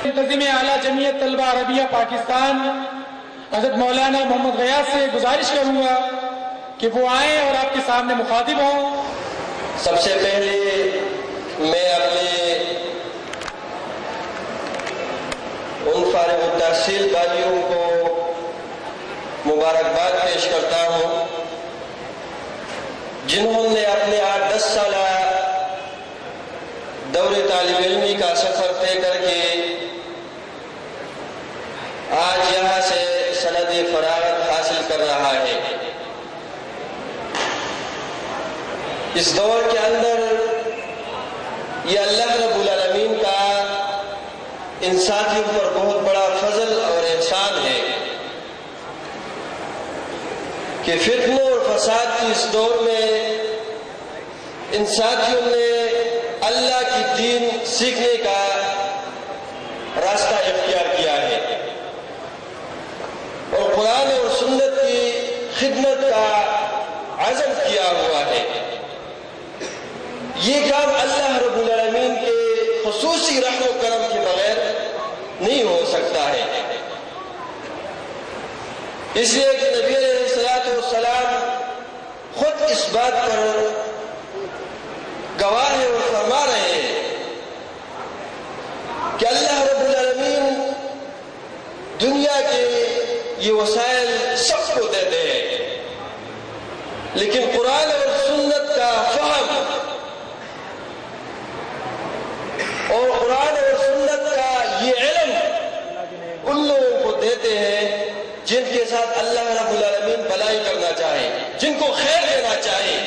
منتظم اعلیٰ جمعیت طلبہ عربیہ پاکستان حضرت مولانا محمد غیاث سے گزارش کروں گا کہ وہ آئیں اور آپ کے سامنے مخاطب ہوں۔ سب سے پہلے میں اپنے ان فارغ التحصیل بھائیوں کو مبارکباد پیش کرتا ہوں جنہوں نے اپنے 8-10 سالہ دور طالب علمی کا سفر طے کر کے آج یہاں سے سند فراغت حاصل کر رہا ہے۔ اس دور کے اندر یہ اللہ رب العالمین کا ان ساتھیوں پر بہت بڑا فضل اور احسان ہے کہ فتنوں اور فساد کی اس دور میں ان ساتھیوں نے اللہ کی دین سیکھنے کا راستہ اختیار کیا ہے اور قرآن اور سنت کی خدمت کا عزم کیا ہوا ہے۔ یہ کام اللہ رب العالمین کے خصوصی رحم و کرم کے بغیر نہیں ہو سکتا ہے، اس لیے کہ نبی علیہ الصلوۃ والسلام خود اس بات پر گواہ اور فرما رہے ہیں کہ اللہ رب العالمین دنیا کے یہ وسائل سب کو دیتے ہیں، لیکن قرآن اور سنت کا فہم اور قرآن اور سنت کا یہ علم ان لوگوں کو دیتے ہیں جن کے ساتھ اللہ رب العالمین بھلائی کرنا چاہے، جن کو خیر دینا چاہے۔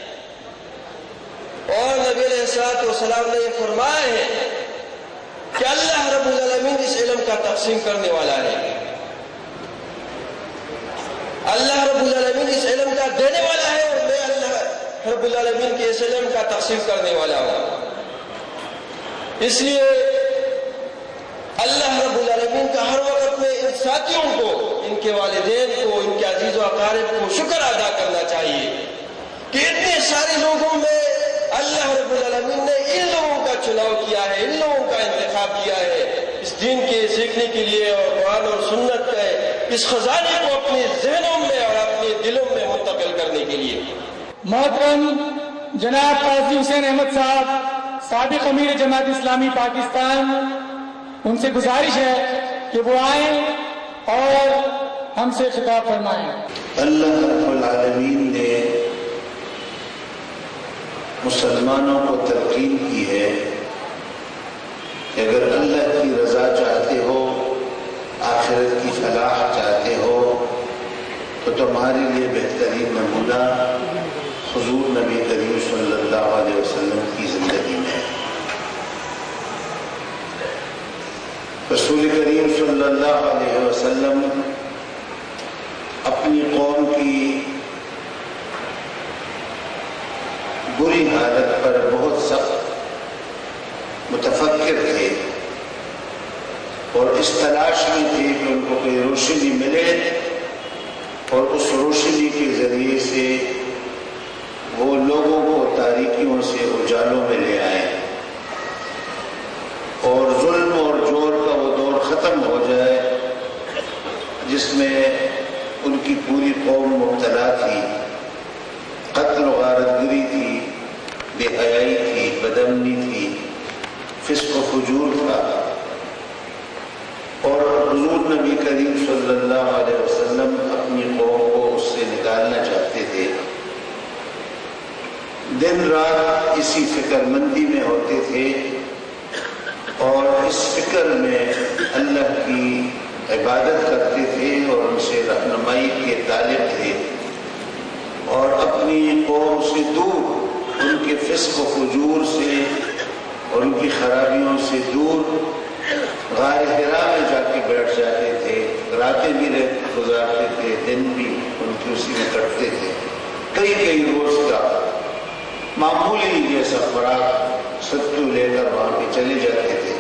اور نبی علیہ الصلوۃ والسلام نے یہ فرمایا ہے کہ اللہ رب العالمین اس علم کا تقسیم کرنے والا ہے، اللہ رب العالمین اس علم کا دینے والا ہے اور میں اللہ رب العالمین کے اس علم کا تقسیم کرنے والا ہوں۔ اس لیے اللہ رب العالمین کا ہر وقت میں ان ساتھیوں کو، ان کے والدین کو، ان کے عزیز و اقارب کو شکر ادا کرنا چاہیے کہ اتنے سارے لوگوں میں اللہ رب العالمین نے ان لوگوں کا چناؤ کیا ہے، ان لوگوں کا انتخاب کیا ہے اس دین کے سیکھنے کے لیے اور قرآن اور سنت کے اس خزانے کو اپنے ذہنوں میں اور اپنے دلوں میں منتقل کرنے کے لیے۔ محترم جناب قاضی حسین احمد صاحب سابق امیر جماعت اسلامی پاکستان، ان سے گزارش ہے کہ وہ آئیں اور ہم سے خطاب فرمائیں۔ اللہ رب العالمین نے مسلمانوں کو تلقین کی ہے کہ اگر اللہ کی رضا چاہتے ہو، آخرت کی فلاح چاہتے ہو، تو تمہارے لیے بہترین نمونہ حضور نبی کریم صلی اللہ علیہ وسلم کی زندگی میں۔ رسول کریم صلی اللہ علیہ وسلم اپنی قوم کی بری حالت پر بہت سخت متفکر تھے اور اس تلاش میں تھے کہ ان کو کوئی روشنی ملے اور اس روشنی کے ذریعے سے وہ لوگوں کو تاریکیوں سے اجالوں میں لے آئیں اور ظلم اور جور کا وہ دور ختم ہو جائے جس میں ان کی پوری قوم مبتلا تھی، قتل و غارت گری تھی، بے حیائی تھی، بدامنی تھی، فسق و فجور تھا، اور حضور نبی کریم صلی اللہ علیہ وسلم اپنی قوم کو اس سے نکالنا چاہتے تھے۔ دن رات اسی فکر مندی میں ہوتے تھے اور اس فکر میں اللہ کی عبادت کرتے تھے اور ان سے رہنمائی کے طالب تھے اور اپنی قوم سے دور، ان کے فسق و فجور سے اور ان کی خرابیوں سے دور غار حرا میں جا کے بیٹھ جاتے تھے، راتیں بھی گزارتے تھے، دن بھی ان کی اسی میں کٹتے تھے۔ کئی روز کا معمولی جیسا خوراک ستو لے کر وہاں پہ چلے جاتے تھے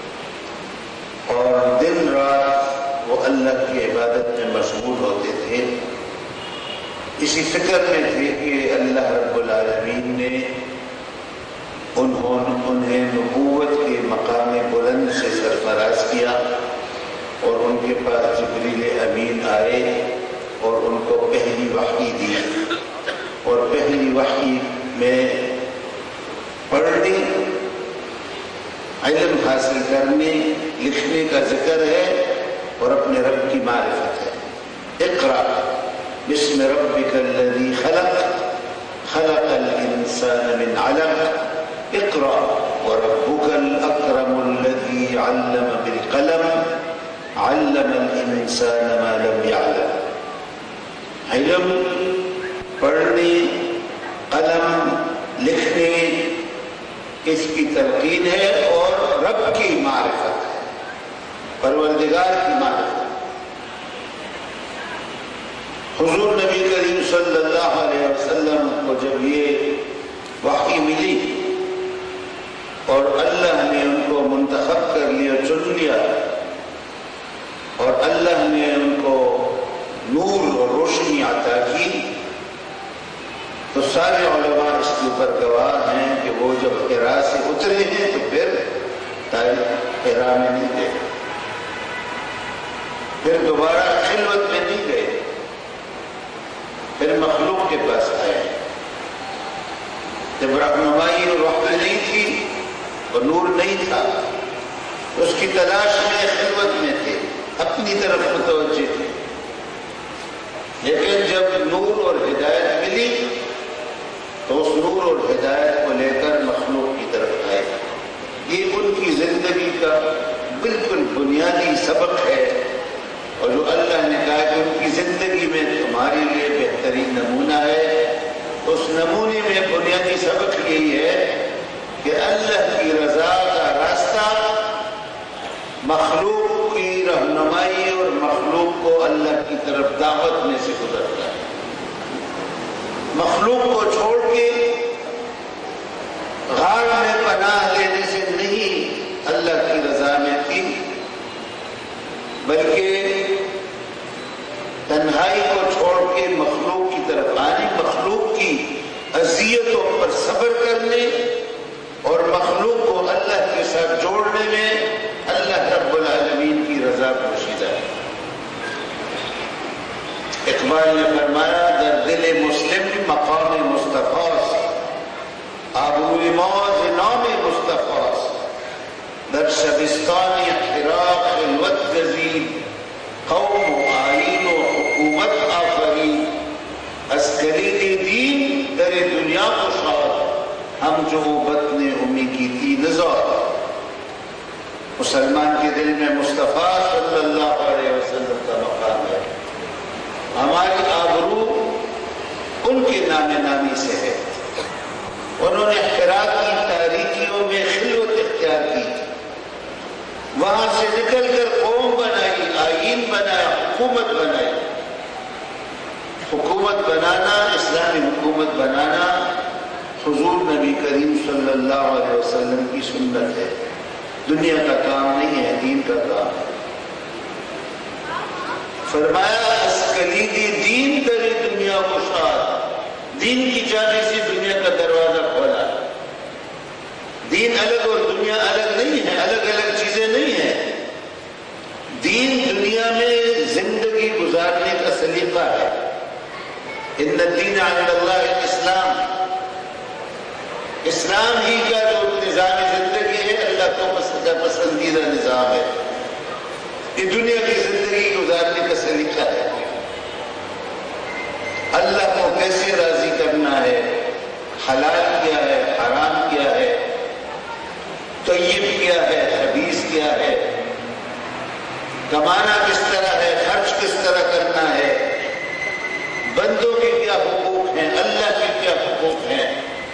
اور دن رات وہ اللہ کی عبادت میں مشغول ہوتے تھے۔ اسی فکر میں تھے کہ اللہ رب العالمین نے انہیں نبوت کے مقام بلند سے سرفراز فراز کیا اور ان کے پاس جبریل امین آئے اور ان کو پہلی وحی دی، اور پہلی وحی میں پڑھنے، علم حاصل کرنے، لکھنے کا ذکر ہے اور اپنے رب کی معرفت ہے۔ اقرأ بسم ربک الذی خلق خلق الانسان من علق اقرأ وربک الاکرم الذی علم بالقلم علم الانسان ما لم يعلم۔ علم پڑھنے، قلم لکھنے، اس کی تلقین ہے اور رب کی معرفت ہے، پروردگار کی معرفت۔ حضور نبی کریم صلی اللہ علیہ وسلم کو جب یہ وحی ملی اور اللہ نے ان کو منتخب کر لیا، چن لیا، اور اللہ نے ان کو نور اور روشنی عطا کی، تو سارے علماء اس کے اوپر گواہ ہیں کہ وہ جب حرا سے اترے ہیں تو پھر حرا میں نہیں گئے، پھر دوبارہ خلوت میں نہیں گئے، پھر مخلوق کے پاس آئے۔ جب رہنمائی اور وحی نہیں تھی اور نور نہیں تھا، اس کی تلاش میں خلوت میں تھے، اپنی طرف متوجہ تھے، لیکن جب نور اور ہدایت ملی تو اس نور اور ہدایت کو لے کر مخلوق کی طرف آئے۔ یہ ان کی زندگی کا بالکل بنیادی سبق ہے، اور جو اللہ نے کہا کہ ان کی زندگی میں تمہارے لیے بہترین نمونہ ہے، اس نمونے میں بنیادی سبق یہی ہے کہ اللہ کی رضا کا راستہ مخلوق کی رہنمائی اور مخلوق کو اللہ کی طرف دعوت میں سے گزرتا ہے۔ مخلوق کو چھوڑ کے غار میں پناہ لینے سے نہیں اللہ کی رضا میں تھی، بلکہ تنہائی کو چھوڑ کے مخلوق کی طرف آنے، مخلوق کی اذیتوں پر صبر کرنے اور مخلوق کو اللہ کے ساتھ جوڑنے میں اللہ رب العالمین کی رضا پوشیدہ ہے۔ اقبال نے فرمایا در دل مسلم مقام مصطفیٰ، آبروی موز نام مصطفیٰ، در شبستان حرا خلوت گزید، قوم و آئین و حکومت آفرید، از کلید دین در دنیا گشاد، ہم جو بطن امی کی تھی نزار۔ مسلمان کے دل میں مصطفیٰ صلی اللہ علیہ وسلم کا مقام ہے، ہماری آبرو ان کے نام نامی سے ہے۔ انہوں نے حرا کی تاریکیوں میں خلوت اختیار کی، وہاں سے نکل کر قوم بنائی، آئین بنایا، حکومت بنائی۔ حکومت بنانا، اسلامی حکومت بنانا حضور نبی کریم صلی اللہ علیہ وسلم کی سنت ہے، دنیا کا کام نہیں ہے، دین کا کام ہے۔ فرمایا اس کلیدی دین تری دنیا گشاد، دین کی چابی سے دنیا کا دروازہ کھولا۔ دین الگ اور دنیا الگ نہیں ہے، الگ الگ چیزیں نہیں ہیں۔ دین دنیا میں زندگی گزارنے کا سلیقہ ہے۔ ان الدین عند اللہ الاسلام، اسلام ہی کا جو نظام زندگی ہے اللہ کو پسندیدہ نظام ہے، یہ دنیا کی زندگی گزارنے کا سلیقہ ہے۔ اللہ کو کیسے راضی کرنا ہے، حلال کیا ہے، حرام کیا ہے، طیب کیا ہے، خبیث کیا ہے، کمانا کس طرح ہے، خرچ کس طرح کرنا ہے، بندوں کے کیا حقوق ہیں، اللہ کے کیا حقوق ہیں،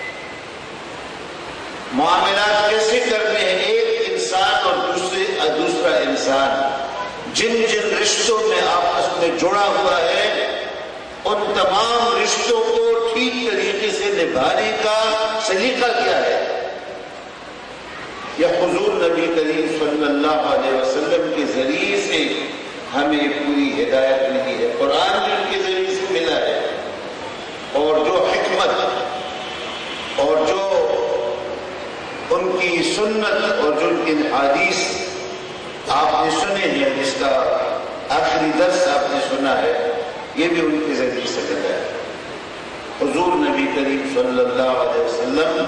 معاملات کیسے کرنے ہیں ایک انسان اور دوسرا انسان، جن جن رشتوں میں آپس میں جڑا ہوا ہے ان تمام رشتوں کو ٹھیک طریقے سے نبھانے کا سلیقہ کیا ہے، یہ حضور نبی کریم صلی اللہ علیہ وسلم کے ذریعے سے ہمیں پوری ہدایت ملی ہے۔ قرآن بھی ان کے ذریعے سے ملا ہے، اور جو حکمت اور جو ان کی سنت اور جو ان کی حدیث آپ نے سنے ہیں، جس کا آخری درس آپ نے سنا ہے، یہ بھی ان کے ذریعے سے ملا ہے۔ حضور نبی کریم صلی اللہ علیہ وسلم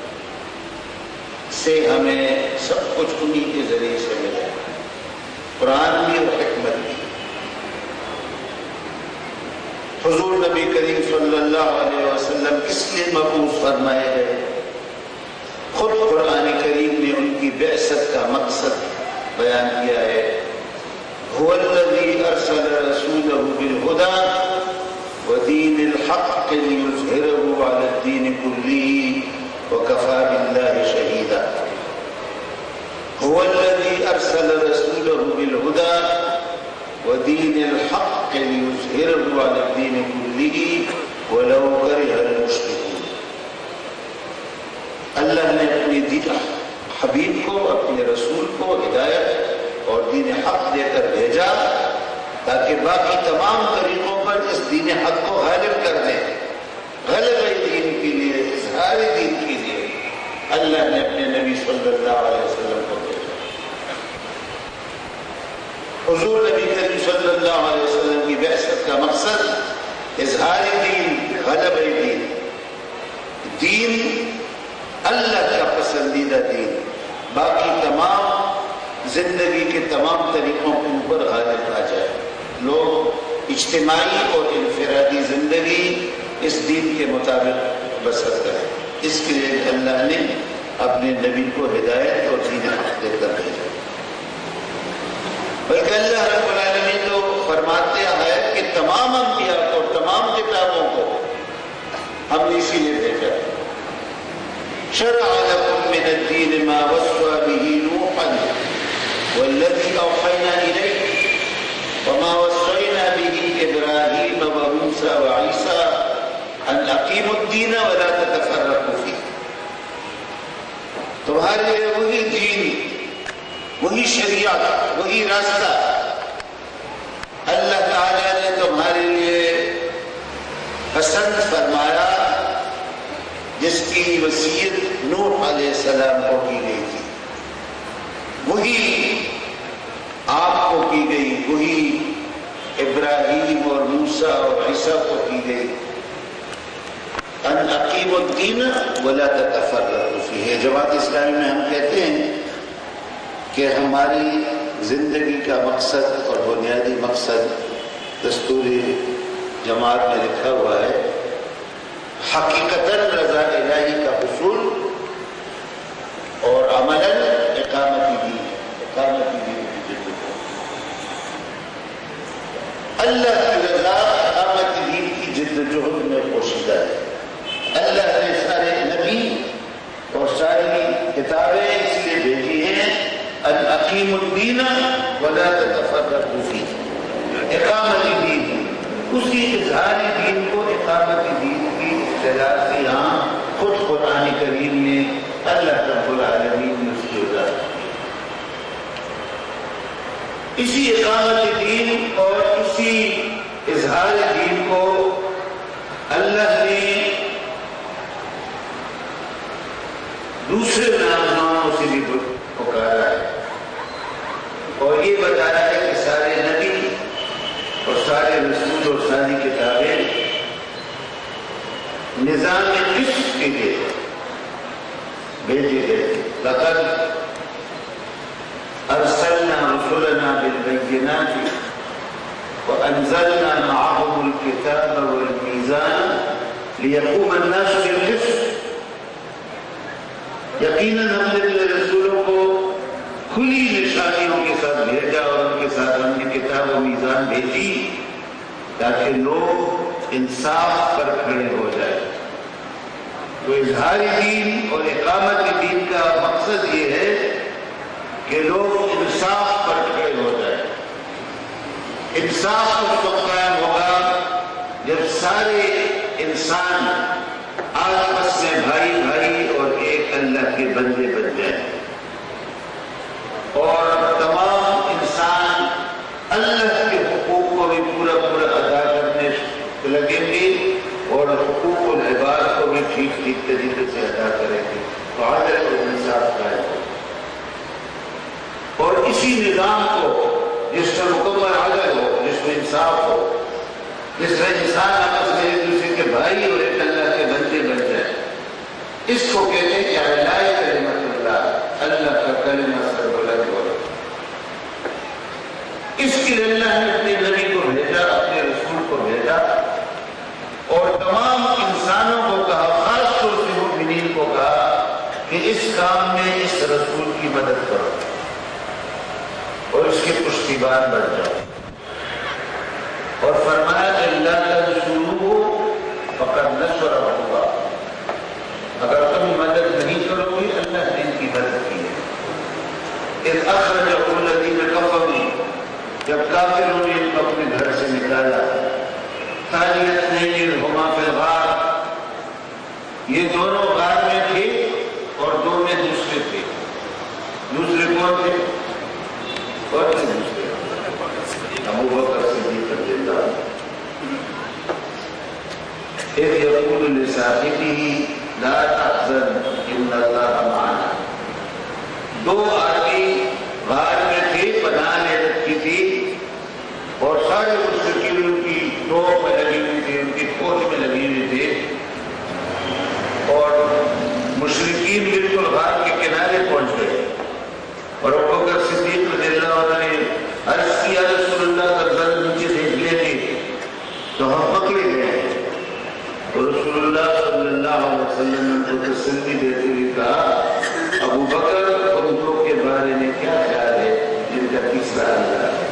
سے ہمیں سب کچھ انہی کے ذریعے سے ملا ہے، قرآن بھی اور حکمت بھی۔ حضور نبی کریم صلی اللہ علیہ وسلم اس لیے مبعوث فرمائے گئے، خود قرآن کریم نے ان کی بعثت کا مقصد بیان کیا ہے۔ هو الذي ارسل رسوله بالهدى ودين الحق ليظهره على الدين كله وكفى بالله شهيدا۔ هو الذي ارسل رسوله بالهدى ودين الحق ليظهره على الدين كله ولو كره المشركون۔ اللہ نے اپنے حبیب کو، اپنے رسول کو ہدایت اور دین حق دے کر بھیجا تاکہ باقی تمام طریقوں پر اس دین حق کو غالب کر دیں۔ غلبہ دین کے لیے، اظہار دین کے لیے اللہ نے اپنے نبی صلی اللہ علیہ وسلم کو بھیجا۔ حضور نبی کریم صلی اللہ علیہ وسلم کی بعثت کا مقصد اظہار دین، غلبہ دین، دین اللہ کا پسندیدہ دین باقی تمام زندگی کے تمام طریقوں کے اوپر غالب آ جائے، لوگ اجتماعی اور انفرادی زندگی اس دین کے مطابق بسر کریں۔ اس کے لیے اللہ نے اپنے نبی کو ہدایت اور دین حق دے کر بھیجا۔ بلکہ اللہ رب العالمین تو فرماتے ہیں کہ تمام انبیاء کو، تمام کتابوں کو ہم نے اسی لیے بھیجا۔ شرع لكم من الدين ما وصى به نوحا والذي أوحينا إليك وما وصينا به إبراهيم وموسى وعيسى أن أقيموا الدين ولا تتفرقوا فيه۔ تمہارے لیے وہی دین، وہی شریعت، وہی راستہ اللہ تعالیٰ نے تمہارے لیے پسند فرمایا، جس کی وصیت نوح علیہ السلام کو کی گئی تھی، وہی آپ کو کی گئی، وہی ابراہیم اور موسیٰ اور عیسیٰ کو کی گئی۔ ان اقیموا الدین ولا تتفرقوا فیہ۔ جماعت اسلامی میں ہم کہتے ہیں کہ ہماری زندگی کا مقصد اور بنیادی مقصد دستوری جماعت میں لکھا ہوا ہے، حقیقتاً رضا الہی کا حصول اور عملاً اقامت دین، اقامت دین کی جدت۔ اللہ کی رضا اقامت دین کی جدوجہد میں پوشیدہ ہے۔ اللہ نے سارے نبی اور ساری کتابیں اس لیے بھیجی ہیں ان اقیموا الدین ولا تتفرقوا فیہ، اقامت دین، اسی اظہار دین کو اقامت دین کی اصطلاح سے یہاں خود قرآن کریم نے اللہ رب العالمین نے اس کی وضاحت کی۔ اسی اقامت دین اور اسی اظہار دین کو اللہ نے دوسرے ناموں سے بھی پکارا ہے اور یہ بتایا ہے کہ سارے نبی اور سارے رسول اور ساری کتابیں نظام قسط کے لیے بھیجے گئے۔ لقد ارسلنا رسلنا بالبينات وانزلنا معهم الكتاب والميزان ليقوم الناس بالقسط۔ یقیناً ہم نے اپنے رسولوں کو کھلی نشانیوں کے ساتھ بھیجا اور ان کے ساتھ ہم نے کتاب و میزان بھیجی تاکہ لوگ انصاف پر کھڑے ہو جائے۔ تو اظہار دین اور اقامت دین کا مقصد یہ ہے کہ لوگ انصاف پر کھڑے ہو جائیں۔ انصاف اس وقت قائم ہوگا جب سارے انسان آپس میں بھائی بھائی اور ایک اللہ کے بندے بن جائیں اور تمام انسان اللہ کے حقوق کو بھی پورا ادا کرنے لگیں گے اور حقوق العباد کو بھی ٹھیک طریقے سے ادا کریں گے تو عدل اور انصاف قائم ہوگا۔ اور اسی اسی نظام کو جس میں مکمل عدل ہو، جس میں انصاف ہو، جس میں انسان آپس میں ایک دوسرے کے بھائی اور ایک اللہ کے بندے بن جائے، اس کو کہتے ہیں کہ اعلاء کلمت اللہ، اللہ کا کلمہ سربلند ہو۔ اس کے لیے اللہ نے اپنے نبی کو بھیجا، اپنے رسول کو بھیجا، اور تمام انسانوں کو کہا، خاص طور سے مومنین کو کہا کہ اس کام میں اس رسول کی مدد کرو اور اس کے پشتیبان بن جاؤ، اور فرمایا کہ اللہ تنصروہ فقد نصرہ اللہ، اگر تم مدد نہیں کرو گے اللہ نے ان کی مدد کی ہے۔ اذ اخرجہ الذین کفروا، جب کافروں نے ان کو اپنے گھر سے نکالا، ثانی اثنین اذ ہما فی الغار، یہ دونوں غار میں تھے اور دو میں دوسرے تھے۔ دوسرے کون تھے؟ کون تھے دوسرے؟ ابو بکر صدیق رضی اللہ عنہ۔ اذ یقول لصاحبہ لا تحزن ان اللہ معنا، دو آدمی غار میں تھے، پناہ لے رکھی تھی، اور سارے مشرکین ان کی ٹوپ میں لگی ہوئی تھی، ان کی فوج میں لگی ہوئی تھی، اور مشرکین بالکل غار کے کنارے پہنچ گئے، اور ابو بکر صدیق رضی اللہ عنہ نے عرض کیا رسول اللہ کا ذرا نیچے دیکھ لیتے تو ہم پکڑے گئے، اور رسول اللہ صلی اللہ علیہ وسلم نے ان کو تسلی دیتے ہوئے کہا، ابو بکر ان دو کے بارے میں کیا خیال ہے جن کا تیسرا اللہ ہے؟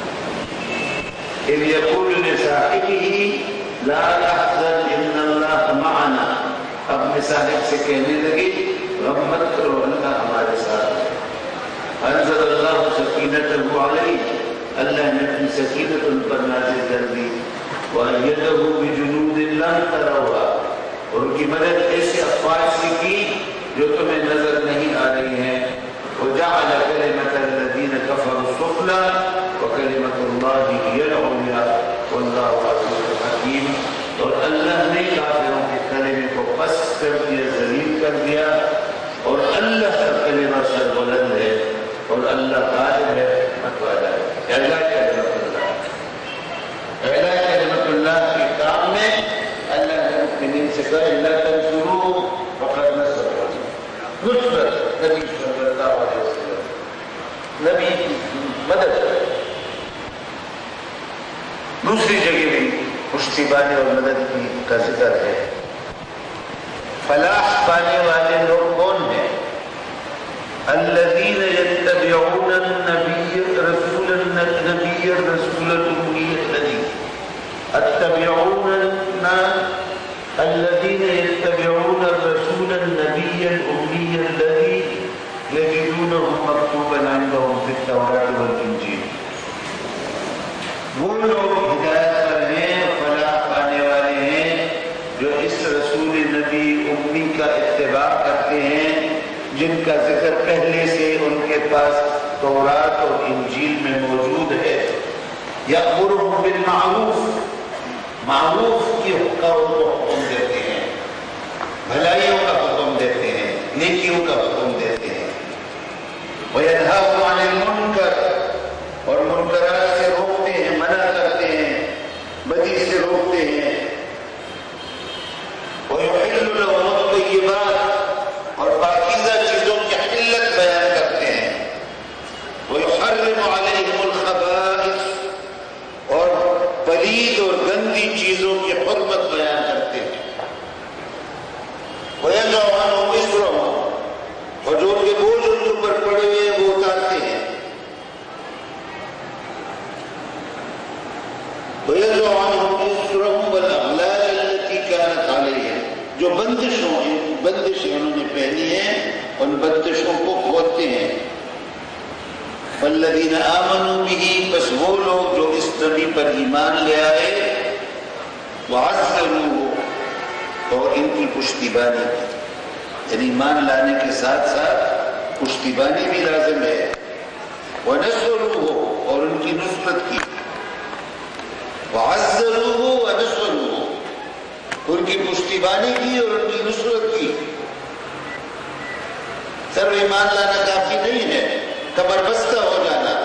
اذ یقول لصاحبہ لا تحزن ان اللہ معنا، اپنے صاحب سے کہنے لگے غم مت کرو اللہ ہمارے ساتھ ہے۔ انزل اللہ سکینتہ علیہ، اللہ نے اپنی سکینت ان پر نازل کر دی، وَأَيَّدَهُ بِجُنُودٍ لَمْ تَرَوْهَا، اور ان کی مدد ایسے افواج سے کی جو تمہیں نظر نہیں آ رہی ہیں، وَجَعَلَ كَلِمَةَ الَّذِينَ كَفَرُوا السُّفْلَىٰ وَكَلِمَةُ اللَّهِ هِيَ الْعُلْيَا وَاللَّهُ عَزِيزٌ حَكِيمٌ، اور اللہ نے کافروں کے کلمے کو پست کر دیا، ذلیل کر دیا، اور اللہ کا کلمہ سربلند ہے، اور اللہ غالب ہے، حکمت والا ہے۔ اعلاء کلمت اللہ، اعلاء کلمت اللہ کے کام میں اللہ نے مومنین سے کہا اللہ تنصروہ فقد نصرہ اللہ، نصرت نبی صلی اللہ علیہ وسلم، نبی کی مدد۔ دوسری جگہ بھی پشتیبانی اور مدد کی کا ذکر ہے۔ فلاح پانے والے لوگ کون ہیں؟ الذین یتبعون النبی رسول النبی الرسول الأمی الذی، الذین یتبعون الرسول النبی الأمی الذی یجدونہ مکتوبا عندہم فی التوراۃ والانجیل، وہ لوگ ہدایت پر ہیں، فلاح پانے والے ہیں جو اس رسول نبی امی کا اتباع کرتے ہیں جن کا ذکر پہلے سے ان کے پاس تورات اور انجیل میں موجود ہے۔ یأمرہم بالمعروف، معروف کی کا حکم دیتے ہیں، بھلائیوں کا حکم دیتے ہیں، نیکیوں کا حکم دیتے ہیں۔ وینہاہم عن المنکر، اور منکرات سے روکتے ہیں، منع کرتے ہیں، بدی سے روکتے ہیں۔ وَيُحِلُّ لَهُمُ الطَّيِّبَاتِ، اور پاکیزہ چیزوں کی حلت بیان کرتے ہیں۔ وَيُحَرِّمُ عَلَيْهِمُ الْخَبَائِثَ، اور پلید اور گندی چیزوں کی حرمت بیان کرتے ہیں۔ وَيَضَعُ عَنْهُمْ إِصْرَهُمْ، اور جو ان کے بوجھ ان کے اوپر پڑے ہوئے ہیں وہ اتارتے ہیں۔ وَيَضَعُ عَنْهُمْ إِصْرَهُمْ وَالْأَغْلَالَ الَّتِي كَانَتْ عَلَيْهِمْ، جو بندشیں انہوں نے پہنی ہیں ان بندشوں کو کھولتے ہیں۔ وَالَّذِينَ آمَنُوا بِهِ، بس وہ لوگ جو اس نبی پر ایمان لے آئے، وَعَزَّرُوهُ، اور ان کی پشتیبانی کی، یعنی ایمان لانے کے ساتھ ساتھ پشتیبانی بھی لازم ہے۔ وَنَصَرُوهُ، اور ان کی نصرت کی، وَعَزَّرُوهُ وَنَصَرُوهُ، ان کی پشتیبانی کی اور ان کی نصرت کی۔ صرف ایمان لانا کافی نہیں ہے، کمر بستہ ہو جانا،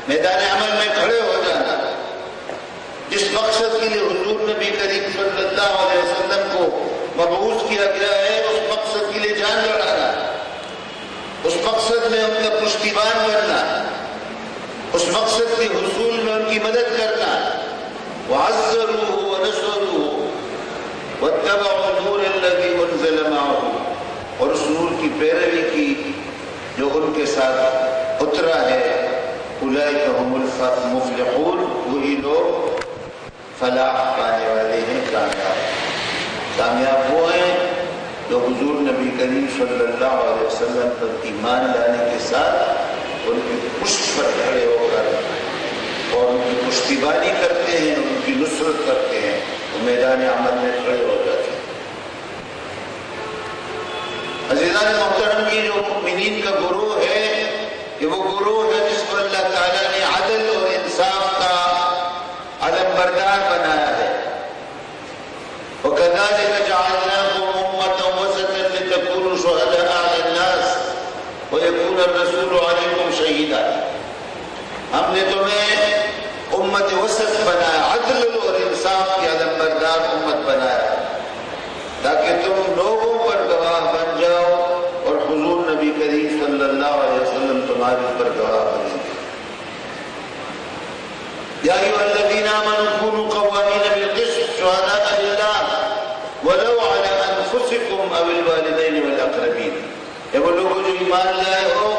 میدان عمل میں کھڑے ہو جانا، جس مقصد کے لیے حضور نبی کریم صلی اللہ علیہ وسلم کو مبعوث کیا گیا ہے، اس مقصد کے لیے جان لڑانا، اس مقصد میں ان کا پشتیبان بننا، اس مقصد کے حصول میں ان کی مدد کرنا۔ وعزروه ونصروه واتبعوا النور الذي انزل معه، اور اس نور کی پیروی کی جو ان کے ساتھ اترا ہے۔ اولئک هم المفلحون، وہی لوگ فلاح پانے والے ہیں، کامیاب وہ ہیں جو حضور نبی کریم صلی اللہ علیہ وسلم پر ایمان لانے کے ساتھ ان کی پشت پر کھڑے ہو کر اور ان کی پشتیبانی کرتے ہیں، ان کی نصرت کرتے ہیں، وہ میدان عمل میں کھڑے ہو جاتے ہیں۔ عزیزان محترم، یہ جو مؤمنین کا گروہ ہے، یہ وہ گروہ ہے جس کو اللہ تعالیٰ نے عدل اور انصاف کا علم بردار بنایا ہے۔ وَكَذَلِكَ جَعَلْنَاكُمْ أُمَّةً وَسَطًا لِتَكُونُوا شُهَدَاءَ عَلَى النَّاسِ وَيَكُونَ الرَّسُولُ عَلَيْكُمْ شَهِيدًا، ہم نے تمہیں امت وسط بنایا، عدل اور انصاف کی علم بردار امت بنایا، تاکہ تم لوگوں پر گواہ بن جاؤ اور حضور نبی کریم صلی اللہ علیہ وسلم تمہارے اوپر گواہ بنیں گے۔ یا ایھا الذین آمنوا کونوا قوامین بالقسط شہداء للہ ولو علی انفسکم او الوالدین والاقربین، اے وہ لوگ جو ایمان لائے ہو،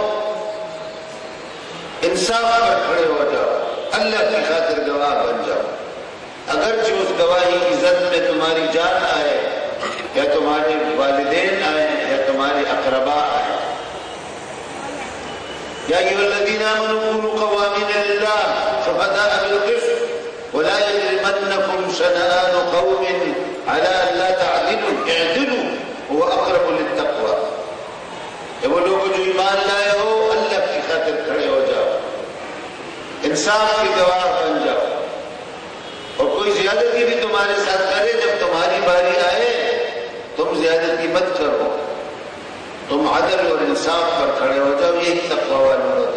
انصاف پر کھڑے ہو جاؤ، اللہ کی خاطر گواہ بن جاؤ، اگرچہ اس گواہی کی زد میں تمہاری جان آئے، یا تمہارے والدین آئے، یا تمہارے اقرباء آئے۔ یا ایھا الذین آمنوا کونوا قوامین للہ شہداء بالقسط ولا یجرمنکم شنآن قوم علی الا تعدلوا اعدلوا هو اقرب للتقوی، اے وہ لوگ جو ایمان لائے ہو، اللہ کی خاطر کھڑے ہو جاؤ، انصاف کی گواہ بن جاؤ، اور کوئی زیادتی بھی تمہارے ساتھ کرے، جب تمہاری باری آئے تم زیادتی مت کرو، تم عدل اور انصاف پر کھڑے ہو جاؤ، یہی تقوی والوں کا